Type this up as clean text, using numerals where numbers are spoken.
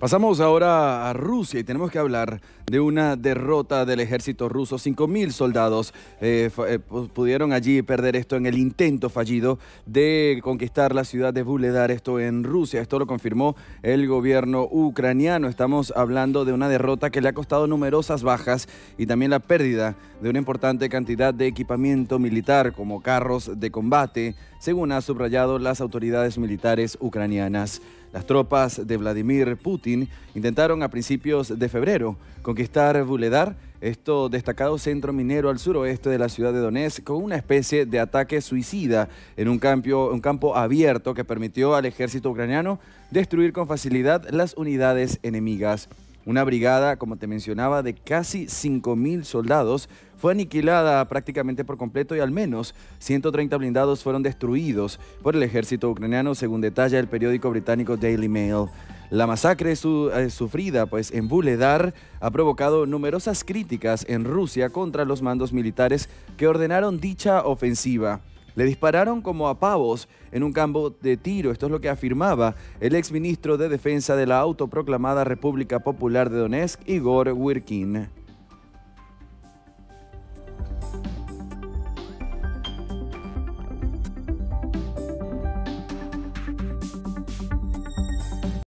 Pasamos ahora a Rusia y tenemos que hablar de una derrota del ejército ruso. 5.000 soldados pudieron allí perder esto en el intento fallido de conquistar la ciudad de Vuhledar, esto en Rusia. Esto lo confirmó el gobierno ucraniano. Estamos hablando de una derrota que le ha costado numerosas bajas y también la pérdida de una importante cantidad de equipamiento militar como carros de combate, según ha subrayado las autoridades militares ucranianas. Las tropas de Vladimir Putin intentaron a principios de febrero conquistar Vuhledar, esto destacado centro minero al suroeste de la ciudad de Donetsk, con una especie de ataque suicida en un campo abierto que permitió al ejército ucraniano destruir con facilidad las unidades enemigas. Una brigada, como te mencionaba, de casi 5.000 soldados fue aniquilada prácticamente por completo y al menos 130 blindados fueron destruidos por el ejército ucraniano, según detalla el periódico británico Daily Mail. La masacre sufrida en Vuhledar ha provocado numerosas críticas en Rusia contra los mandos militares que ordenaron dicha ofensiva. Le dispararon como a pavos en un campo de tiro. Esto es lo que afirmaba el exministro de Defensa de la autoproclamada República Popular de Donetsk, Igor Girkin.